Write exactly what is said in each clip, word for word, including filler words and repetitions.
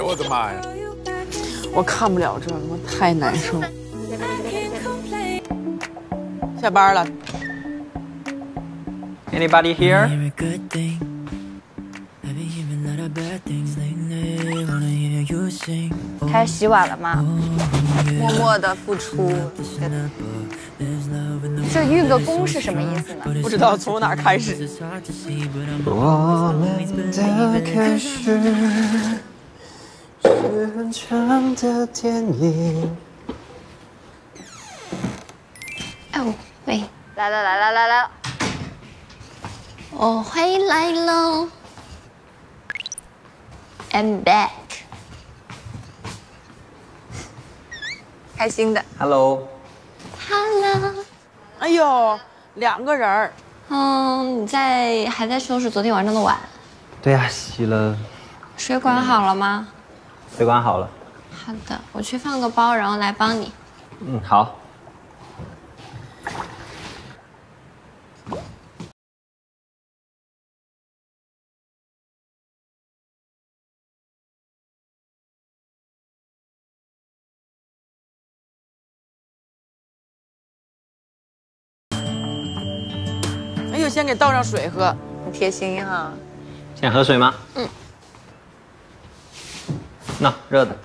我的妈呀！ 我看不了这个，我太难受。下班了。 Anybody here？ 开始洗碗了吗？默默的付出。这运个功是什么意思呢？ 不知道从哪儿开始。 我们的开始是很长的电影。 哦，喂，来了来了来了，我回来喽 ，I'm back。开心的 Hello。 Hello。 哎呦，两个人儿。 嗯，你在还在收拾昨天晚上的碗？ 对呀、啊，洗了。 水管好了吗？ 水管好了。 好的，我去放个包，然后来帮你。 嗯，好。 哎呦，先给倒上水喝， 很贴心哈。 想喝水吗？ 嗯。 那热的。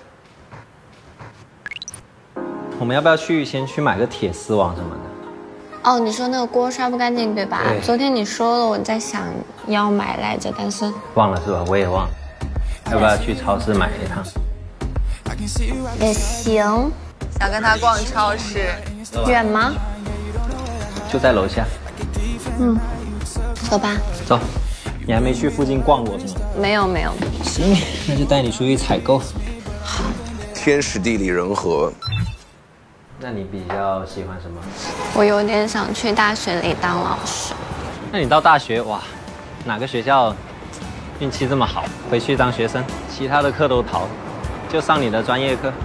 我们要不要去先去买个铁丝网什么的？ 哦，你说那个锅刷不干净对吧？ 对。 昨天你说了，我在想要买来着，但是忘了是吧？我也忘了。要不要去超市买一趟？ 也行。想跟他逛超市，远吗？ 就在楼下。 嗯，走吧。 走。你还没去附近逛过是吗？ 没有没有。 行，那就带你出去采购。 好。 天时地利人和。 那你比较喜欢什么？ 我有点想去大学里当老师。 那你到大学哇，哪个学校运气这么好，回去当学生，其他的课都逃，就上你的专业课。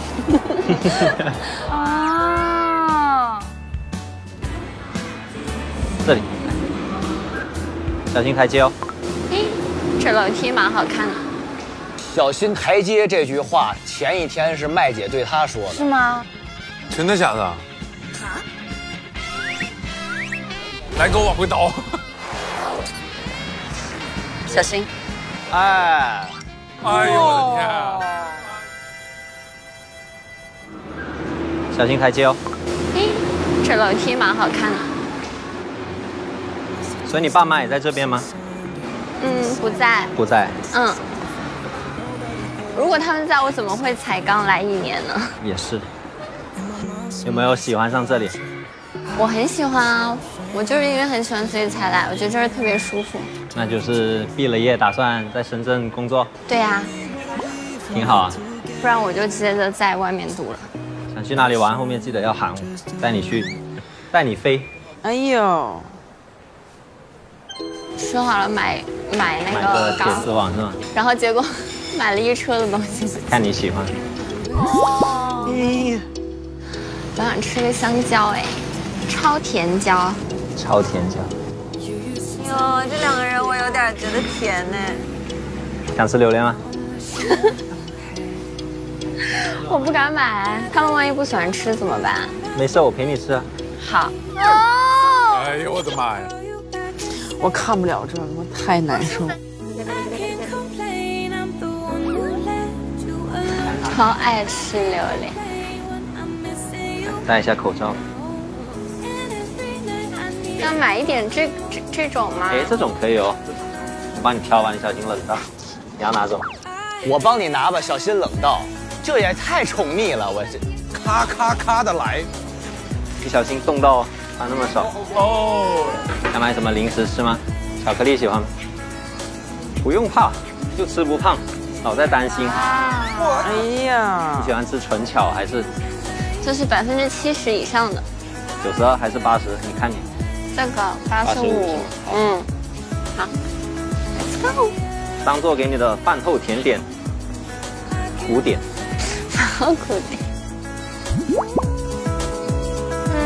啊！ 这里，小心台阶哦。 咦，这楼梯蛮好看的。 小心台阶这句话，前一天是麦姐对他说的。 是吗？ 真的假的？啊！来，给我往回倒。 小心。 哎， 哎呦我的天啊！ 小心台阶哦。 咦，这楼梯蛮好看的。 所以你爸妈也在这边吗？ 嗯，不在。 不在。 嗯。如果他们在，我怎么会才刚来一年呢？ 也是。有没有喜欢上这里？ 我很喜欢啊，我就是因为很喜欢，所以才来。我觉得这儿特别舒服。 那就是毕了业，打算在深圳工作。 对呀、啊， 挺好啊。 不然我就接着在外面读了。 想去哪里玩，后面记得要喊我，带你去，带你飞。 哎呦， 说好了买买那个买个铁丝网是吗？ 然后结果买了一车的东西。 看你喜欢。 哦。哎我想吃个香蕉哎，超甜椒。 超甜椒。 哟，这两个人我有点觉得甜呢。 想吃榴莲吗？ 我不敢买，他们万一不喜欢吃怎么办？ 没事，我陪你吃啊。 好。哦。 哎呦我的妈呀！ 我看不了这个，我太难受。 超爱吃榴莲。 戴一下口罩。 要买一点这这这种吗？ 哎，这种可以哦，我帮你挑吧，你小心冷到。你要哪种？ 我帮你拿吧，小心冷到。这也太宠溺了，我这咔咔咔的来。 你小心冻到哦，穿那么少。 哦。 想买什么零食吃吗？巧克力喜欢吗？不用怕，就吃不胖，老在担心。 哎呀， 你喜欢吃纯巧还是？ 这是百分之七十以上的。 九十二还是八十？你看你。 这个八十五。嗯。好 ，Let's go。 当做给你的饭后甜点。苦点。 好苦点。嗯。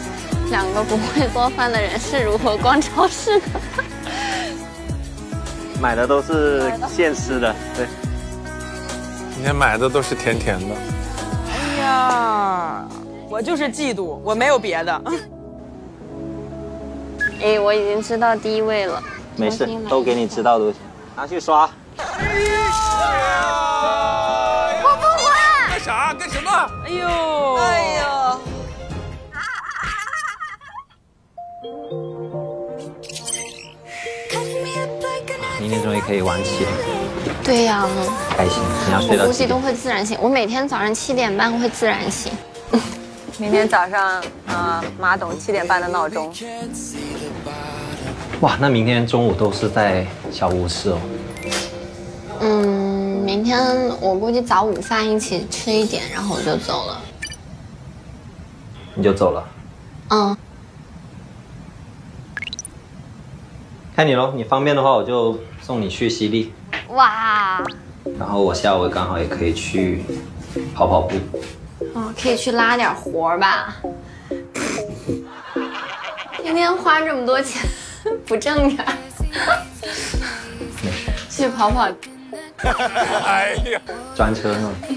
两个不会做饭的人是如何逛超市的？ 买的都是现吃的，对。 今天买的都是甜甜的。 哎呀，我就是嫉妒，我没有别的。 哎，我已经知道第一位了。 没事，都给你知道的东西，拿去刷。 我不管。 干啥？干什么？ 哎呦，哎呦， 明天终于可以晚起了， 对呀、 开心。你要睡到几点？ 我估计都会自然醒。我每天早上七点半会自然醒。 明天早上，呃，马董七点半的闹钟。 哇，那明天中午都是在小屋吃哦。 嗯，明天我估计早午饭一起吃一点，然后我就走了。 你就走了？ 嗯。 看你咯，你方便的话我就送你去西丽， 哇。 然后我下午刚好也可以去跑跑步。 哦，可以去拉点活儿吧。天天花这么多钱，不挣点儿。去跑跑。 哎呀， 专车是吗？